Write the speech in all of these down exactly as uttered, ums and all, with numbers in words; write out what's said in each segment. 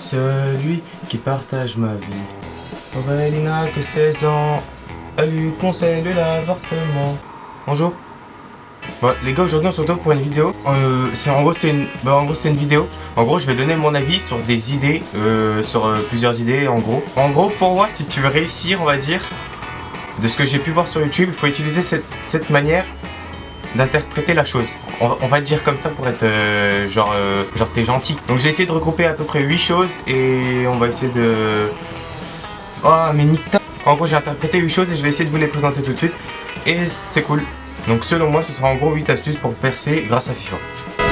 celui qui partage ma vie. Aurélie n'a que seize ans, elle lui conseille l'avortement. Bonjour. Bon, les gars, aujourd'hui on se retrouve pour une vidéo. Euh, c'est en gros c'est une, bah, en gros c'est une vidéo. En gros, je vais donner mon avis sur des idées, euh, sur euh, plusieurs idées. En gros, en gros, pour moi, si tu veux réussir, on va dire, de ce que j'ai pu voir sur YouTube, il faut utiliser cette, cette manière d'interpréter la chose. On, on va le dire comme ça pour être euh, genre, euh, genre t'es gentil. Donc j'ai essayé de regrouper à peu près huit choses et on va essayer de. Oh mais nique ta. En gros, j'ai interprété huit choses et je vais essayer de vous les présenter tout de suite. Et c'est cool. Donc selon moi, ce sera en gros huit astuces pour percer grâce à FIFA.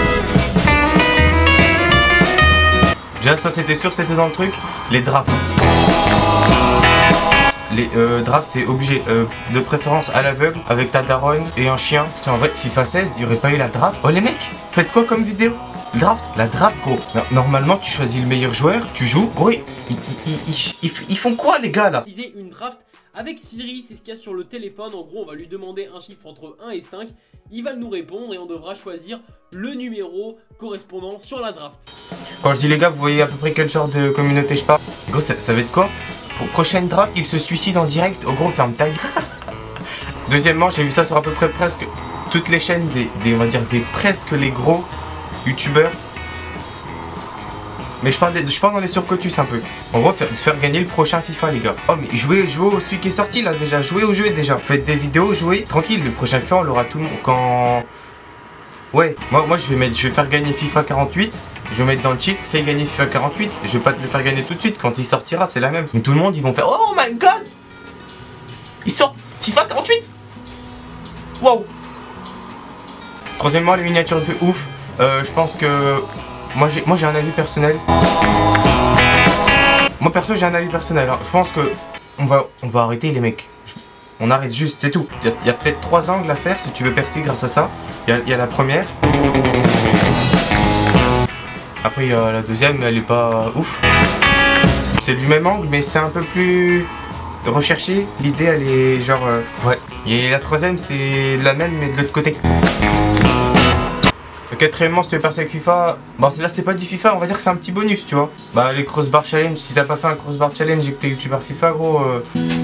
Déjà ça c'était sûr, c'était dans le truc. Les drafts. Les euh, drafts, t'es obligé, euh, de préférence à l'aveugle, avec ta daronne et un chien. Tiens, en vrai, FIFA seize, il n'y aurait pas eu la draft. Oh les mecs, faites quoi comme vidéo? Draft, la draft gros. Normalement tu choisis le meilleur joueur, tu joues. Gros, ils, ils, ils, ils, ils, ils font quoi les gars là? Une draft avec Siri, c'est ce qu'il y a sur le téléphone. En gros, on va lui demander un chiffre entre un et cinq. Il va nous répondre et on devra choisir le numéro correspondant sur la draft. Quand je dis les gars, vous voyez à peu près quel genre de communauté je parle? Gros, ça, ça va être quoi? Pour prochaine draft, il se suicide en direct. Oh gros, ferme ta gueule. Deuxièmement, j'ai vu ça sur à peu près presque toutes les chaînes des, des on va dire des presque les gros youtubeurs. Mais je parle, de, je parle dans les surcotus un peu. En gros, faire, faire gagner le prochain FIFA, les gars. Oh, mais jouez, jouez au celui qui est sorti là déjà. Jouez au jeu déjà. Faites des vidéos, jouez. Tranquille, le prochain FIFA, on l'aura tout le monde. Quand. Ouais, moi, moi je, vais mettre, je vais faire gagner FIFA quarante-huit. Je vais mettre dans le cheat, fais gagner FIFA quarante-huit. Je vais pas te le faire gagner tout de suite. Quand il sortira, c'est la même. Mais tout le monde, ils vont faire oh my god. Il sort FIFA quarante-huit. Wow. Troisièmement, les miniatures de ouf. Euh, je pense que. Moi j'ai moi j'ai un avis personnel. Moi perso j'ai un avis personnel. Hein. Je pense que on va on va arrêter les mecs. On arrête juste, c'est tout. Il y a, a peut-être trois angles à faire si tu veux percer grâce à ça. Il y, y a la première. Après il y a la deuxième, elle est pas ouf. C'est du même angle mais c'est un peu plus recherché. L'idée elle est genre euh, ouais. Et la troisième c'est la même mais de l'autre côté. Quatrièmement, si tu veux percer avec FIFA, bon là c'est pas du FIFA, on va dire que c'est un petit bonus, tu vois. Bah les crossbar challenge, si t'as pas fait un crossbar challenge et que t'es youtubeur FIFA, gros. Euh...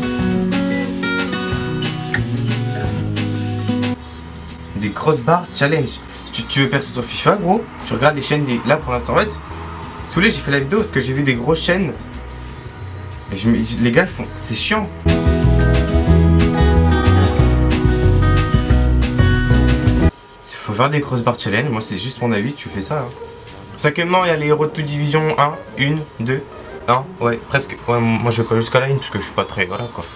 Des crossbar challenge. Si tu, tu veux percer sur FIFA, gros, tu regardes les chaînes des. Là pour l'instant, en fait, sous les j'ai fait la vidéo parce que j'ai vu des grosses chaînes. Et je, les gars, ils font. C'est chiant. Faut faire des crossbar challenge, moi c'est juste mon avis, tu fais ça. Hein. Cinquièmement, il y a les Road to Division un, un, deux, un, ouais, presque. Ouais, moi je vais pas jusqu'à la une parce que je suis pas très. Voilà quoi.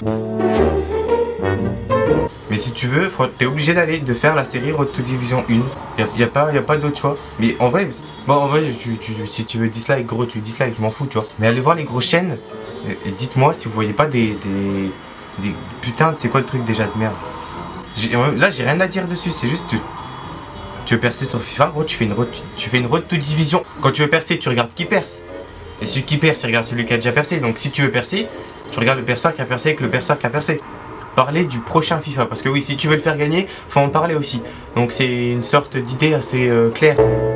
Mais si tu veux, t'es obligé d'aller, de faire la série Road to Division un. Il n'y a, a pas, y a pas d'autre choix. Mais en vrai, bon, en vrai tu, tu, si tu veux dislike, gros, tu dislike, je m'en fous, tu vois. Mais allez voir les grosses chaînes et, et dites-moi si vous voyez pas des. des, des putain, c'est quoi le truc déjà de merde. Là, j'ai rien à dire dessus, c'est juste. Tu, Tu veux percer sur FIFA, gros, tu fais une road, tu fais une road to division. Quand tu veux percer, tu regardes qui perce. Et celui qui perce, il regarde celui qui a déjà percé. Donc si tu veux percer, tu regardes le perceur qui a percé avec le perceur qui a percé. Parler du prochain FIFA. Parce que oui, si tu veux le faire gagner, faut en parler aussi. Donc c'est une sorte d'idée assez euh, claire.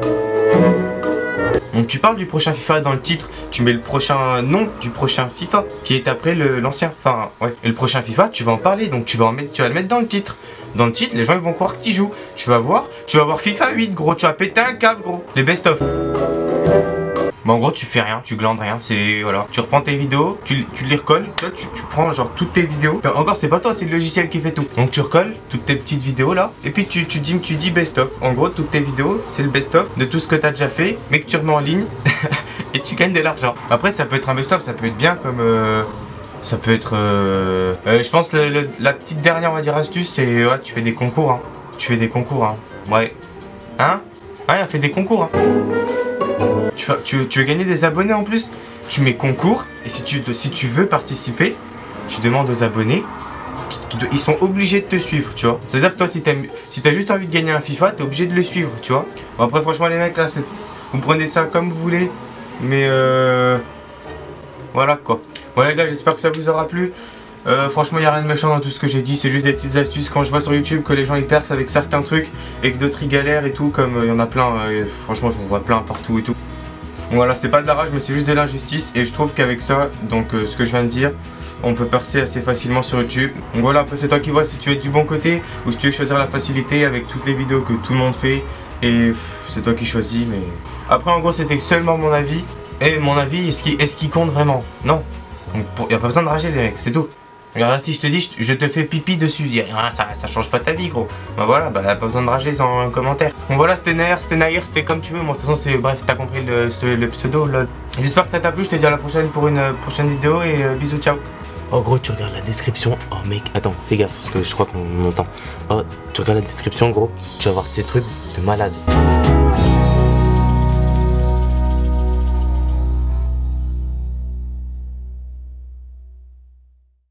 Donc tu parles du prochain FIFA dans le titre, tu mets le prochain nom du prochain FIFA qui est après l'ancien. Enfin ouais. Et le prochain FIFA, tu vas en parler, donc tu vas en mettre, tu vas le mettre dans le titre. Dans le titre, les gens ils vont croire que tu joues. Tu vas voir, tu vas voir FIFA huit, gros, tu vas péter un câble, gros. Les best-of. Bon, en gros, tu fais rien, tu glandes rien. C'est voilà. Tu reprends tes vidéos, tu, tu les recolles. Toi, tu, tu prends genre toutes tes vidéos. Enfin, encore, c'est pas toi, c'est le logiciel qui fait tout. Donc, tu recolles toutes tes petites vidéos là. Et puis, tu, tu dis, tu dis best-of. En gros, toutes tes vidéos, c'est le best-of de tout ce que tu as déjà fait, mais que tu remets en ligne et tu gagnes de l'argent. Après, ça peut être un best-of, ça peut être bien comme. Euh... Ça peut être... Euh... Euh, je pense le, le, la petite dernière, on va dire, astuce, c'est... Ouais, tu fais des concours, hein. Tu fais des concours, hein. Ouais. Hein? Ouais, on fait des concours, hein. Tu, tu, tu veux gagner des abonnés en plus? Tu mets concours, et si tu, si tu veux participer, tu demandes aux abonnés, qui, qui, ils sont obligés de te suivre, tu vois. C'est-à-dire que toi, si t'as si t'as juste envie de gagner un FIFA, t'es obligé de le suivre, tu vois. Bon, après, franchement, les mecs, là, vous prenez ça comme vous voulez, mais... Euh... Voilà, quoi. Bon les gars, j'espère que ça vous aura plu. Euh, franchement, il n'y a rien de méchant dans tout ce que j'ai dit. C'est juste des petites astuces. Quand je vois sur YouTube que les gens ils percent avec certains trucs et que d'autres ils galèrent et tout, comme il euh, y en a plein. Euh, franchement, j'en vois plein partout et tout. Voilà, c'est pas de la rage mais c'est juste de l'injustice et je trouve qu'avec ça, donc euh, ce que je viens de dire, on peut percer assez facilement sur YouTube. Donc voilà, après c'est toi qui vois si tu es du bon côté ou si tu veux choisir la facilité avec toutes les vidéos que tout le monde fait. Et c'est toi qui choisis, mais... Après en gros c'était seulement mon avis. Et mon avis, est-ce qu'il est-ce qu'il compte vraiment? Non. Donc il n'y a pas besoin de rager les mecs, c'est tout. Regarde si je te dis, je te fais pipi dessus, ça, ça change pas ta vie gros. Bah voilà, bah pas besoin de rager sans commentaire. Bon voilà, c'était Nair, c'était Nair, c'était comme tu veux. Moi de toute façon c'est, bref, t'as compris le, le pseudo lol. J'espère que ça t'a plu, je te dis à la prochaine pour une euh, prochaine vidéo et euh, bisous, ciao. En gros tu regardes la description, oh mec, attends, fais gaffe parce que je crois qu'on entend. Oh, tu regardes la description gros, tu vas voir ces trucs de malade.